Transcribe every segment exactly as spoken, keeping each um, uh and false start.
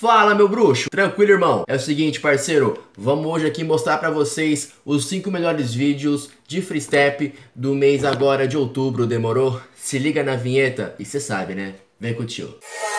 Fala, meu bruxo! Tranquilo, irmão? É o seguinte, parceiro, vamos hoje aqui mostrar pra vocês os cinco melhores vídeos de free step do mês agora de outubro, demorou? Se liga na vinheta e cê sabe, né? Vem com o tio.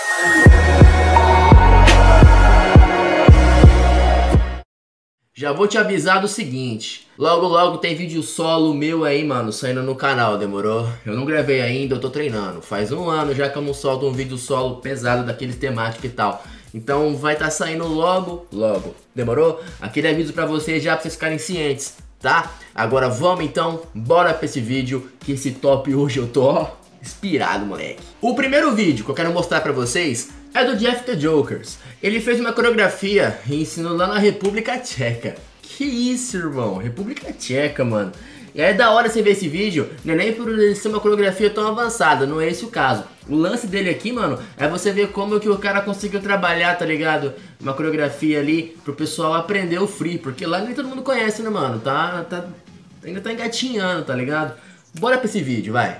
Já vou te avisar do seguinte, logo logo tem vídeo solo meu aí, mano, saindo no canal, demorou? Eu não gravei ainda, eu tô treinando. Faz um ano já que eu não solto um vídeo solo pesado daqueles temáticos e tal. Então vai estar tá saindo logo, logo, demorou? Aquele aviso pra vocês já, pra vocês ficarem cientes, tá? Agora vamos então, bora pra esse vídeo, que esse top hoje eu tô, ó, inspirado, moleque. O primeiro vídeo que eu quero mostrar pra vocês é do Jeff the Jokers. Ele fez uma coreografia e ensinou lá na República Tcheca. Que isso, irmão? República Tcheca, mano. E é da hora você ver esse vídeo, não é nem por ele ser uma coreografia tão avançada, não é esse o caso. O lance dele aqui, mano, é você ver como que o cara conseguiu trabalhar, tá ligado? Uma coreografia ali pro pessoal aprender o free, porque lá nem todo mundo conhece, né, mano? Tá, tá, ainda tá engatinhando, tá ligado? Bora pra esse vídeo, vai.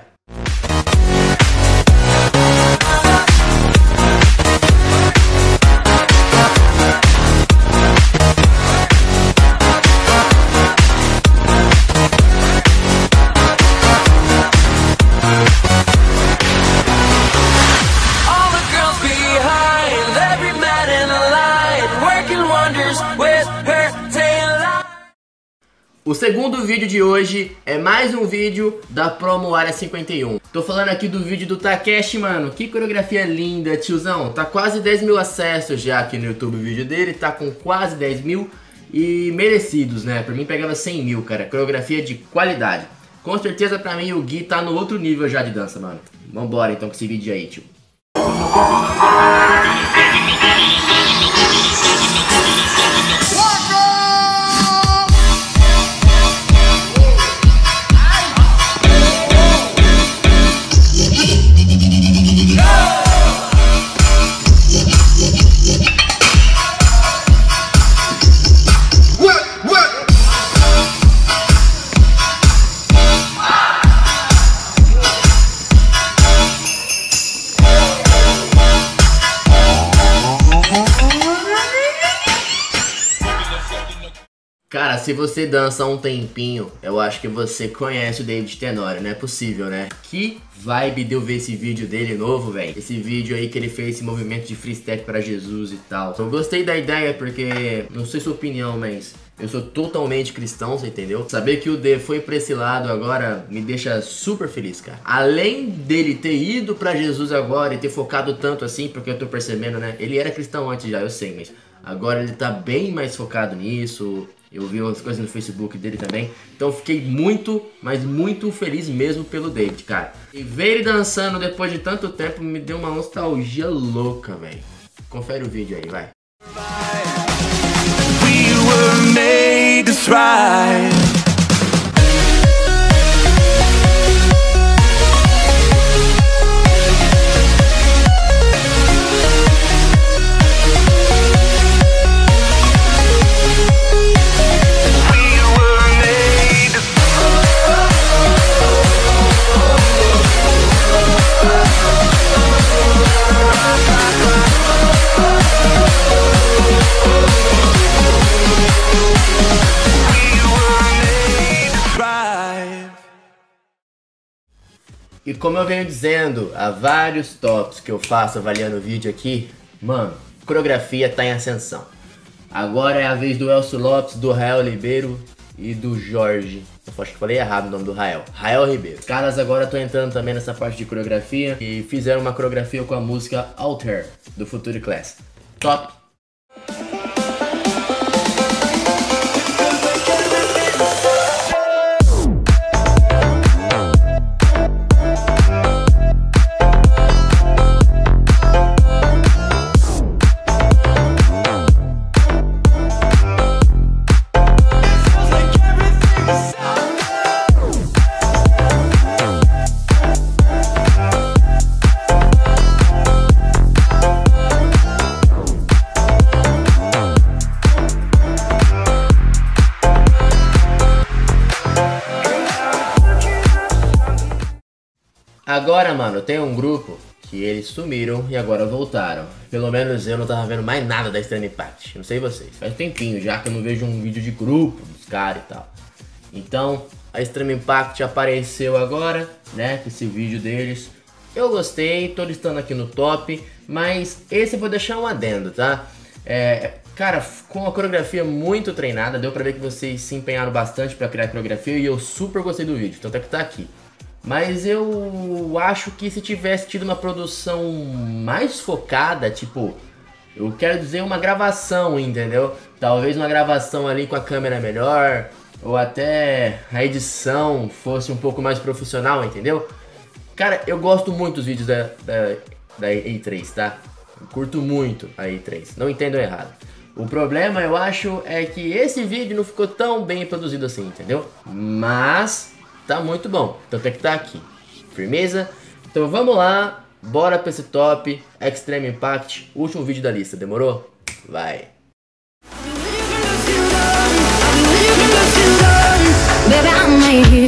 O segundo vídeo de hoje é mais um vídeo da Promo Área cinquenta e um. Tô falando aqui do vídeo do Takeshi, mano. Que coreografia linda, tiozão. Tá quase dez mil acessos já aqui no YouTube o vídeo dele. Tá com quase dez mil e merecidos, né? Pra mim pegava cem mil, cara. Coreografia de qualidade. Com certeza pra mim o Gui tá no outro nível já de dança, mano. Vambora então com esse vídeo aí, tio. Cara, se você dança há um tempinho, eu acho que você conhece o David Tenório, não é possível, né? Que vibe de eu ver esse vídeo dele novo, velho. Esse vídeo aí que ele fez esse movimento de free step pra Jesus e tal. Eu gostei da ideia porque, não sei sua opinião, mas eu sou totalmente cristão, você entendeu? Saber que o D foi pra esse lado agora me deixa super feliz, cara. Além dele ter ido pra Jesus agora e ter focado tanto assim, porque eu tô percebendo, né? Ele era cristão antes já, eu sei, mas agora ele tá bem mais focado nisso. Eu vi umas coisas no Facebook dele também. Então fiquei muito, mas muito feliz mesmo pelo David, cara. E ver ele dançando depois de tanto tempo me deu uma nostalgia louca, velho. Confere o vídeo aí, vai. We were made to thrive. E como eu venho dizendo, há vários tops que eu faço avaliando o vídeo aqui, mano, coreografia tá em ascensão. Agora é a vez do Elcio Lopes, do Rael Ribeiro e do Jorge. Eu acho que falei errado o nome do Rael. Rael Ribeiro. Os caras agora estão entrando também nessa parte de coreografia e fizeram uma coreografia com a música Alter, do Future Class. Top! Agora, mano, tem um grupo que eles sumiram e agora voltaram. Pelo menos eu não tava vendo mais nada da Extreme Impact. Não sei vocês, faz um tempinho já que eu não vejo um vídeo de grupo dos caras e tal. Então, a Extreme Impact apareceu agora, né, com esse vídeo deles. Eu gostei, tô listando aqui no top, mas esse eu vou deixar um adendo, tá? É, cara, com uma coreografia muito treinada, deu pra ver que vocês se empenharam bastante pra criar a coreografia e eu super gostei do vídeo, tanto é que tá aqui. Mas eu acho que se tivesse tido uma produção mais focada, tipo, eu quero dizer uma gravação, entendeu? Talvez uma gravação ali com a câmera melhor, ou até a edição fosse um pouco mais profissional, entendeu? Cara, eu gosto muito dos vídeos da, da, da E três, tá? Eu curto muito a E três, não entendam errado. O problema, eu acho, é que esse vídeo não ficou tão bem produzido assim, entendeu? Mas tá muito bom, tanto é que tá aqui. Firmeza? Então vamos lá, bora pra esse top Extreme Impact, último vídeo da lista, demorou? Vai! Baby, I'm right here.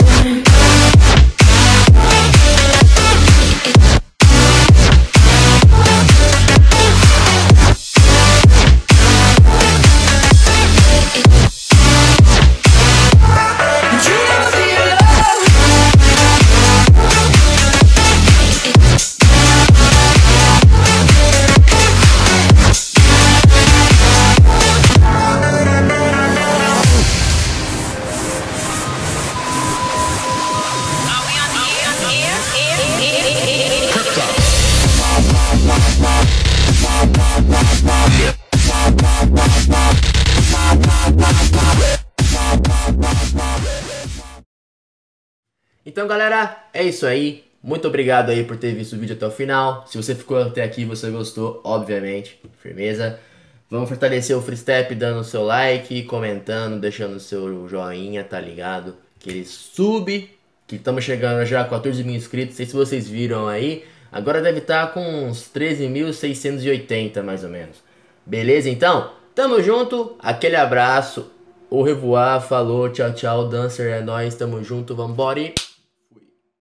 Então galera, é isso aí, muito obrigado aí por ter visto o vídeo até o final. Se você ficou até aqui, você gostou, obviamente, firmeza. Vamos fortalecer o Free Step dando o seu like, comentando, deixando o seu joinha, tá ligado? Aquele sub, que estamos chegando já a quatorze mil inscritos, não sei se vocês viram aí. Agora deve estar com uns treze mil seiscentos e oitenta mais ou menos. Beleza então? Tamo junto, aquele abraço, au revoir, falou, tchau tchau, Dancer, é nóis, tamo junto, vambora e...